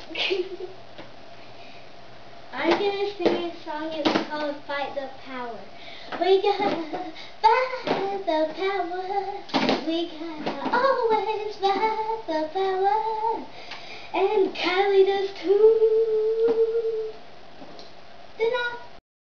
I'm gonna sing a song. It's called "Fight the Power." We gotta fight the power. We gotta always fight the power. And Kylie does too.